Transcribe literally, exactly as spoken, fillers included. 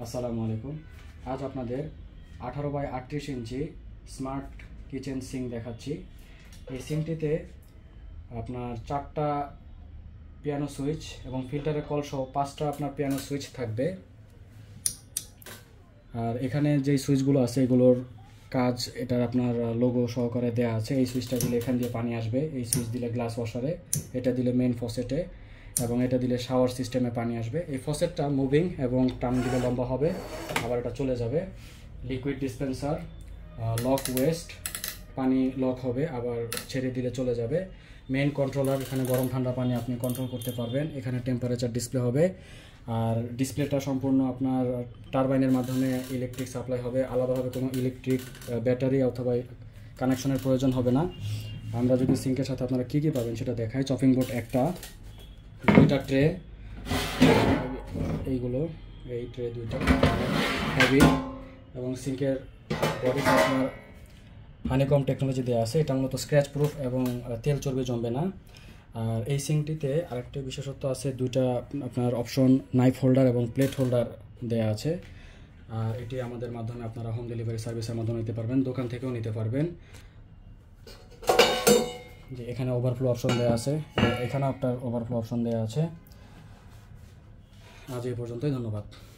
আসসালামু আলাইকুম। আজ আপনাদের আঠারো বাই আটত্রিশ ইঞ্চি স্মার্ট কিচেন সিঙ্ক দেখাচ্ছি। এই সিঙ্কটিতে আপনার চারটা পিয়ানো সুইচ এবং ফিল্টারের কল সহ পাঁচটা আপনার পিয়ানো সুইচ থাকবে। আর এখানে যেই সুইচগুলো আছে এগুলোর কাজ এটার আপনার লোগো সহকারে দেওয়া আছে। এই সুইচটা দিলে এখান দিয়ে পানি আসবে, এই সুইচ দিলে গ্লাস ওয়াশারে, এটা দিলে মেইন ফসেটে এবং এটা দিলে শাওয়ার সিস্টেমে পানি আসবে। এই ফসেটটা মুভিং এবং টান দিলে লম্বা হবে, আবার এটা চলে যাবে। লিকুইড ডিসপেন্সার, লক ওয়েস্ট, পানি লক হবে আবার ছেড়ে দিলে চলে যাবে। মেইন কন্ট্রোলার, এখানে গরম ঠান্ডা পানি আপনি কন্ট্রোল করতে পারবেন। এখানে টেম্পারেচার ডিসপ্লে হবে আর ডিসপ্লেটা সম্পূর্ণ আপনার টারবাইনের মাধ্যমে ইলেকট্রিক সাপ্লাই হবে। আলাদাভাবে কোনো ইলেকট্রিক ব্যাটারি অথবা কানেকশনের প্রয়োজন হবে না। আমরা যদি সিঙ্কের সাথে আপনারা কী কী পাবেন সেটা দেখাই। চপিং বোর্ড একটা, দুইটা ট্রে, এইগুলো এই ট্রে দুইটা হেভি, এবং সিঙ্কের বডিতে আপনার হানিকম টেকনোলজি দেওয়া আছে। এটা মূলত স্ক্র্যাচ প্রুফ এবং তেল চর্বি জমবে না। আর এই সিঙ্কটিতে আরেকটি বিশেষত্ব আছে, দুইটা আপনার অপশন নাইফ হোল্ডার এবং প্লেট হোল্ডার দেওয়া আছে। আর এটি আমাদের মাধ্যমে আপনারা হোম ডেলিভারি সার্ভিসের মাধ্যমে নিতে পারবেন, দোকান থেকেও নিতে পারবেন। যে এখানে ওভারফ্লো অপশন দেওয়া আছে, এখানে আপনার ওভারফ্লো অপশন দেওয়া আছে। আজ এই পর্যন্তই, ধন্যবাদ।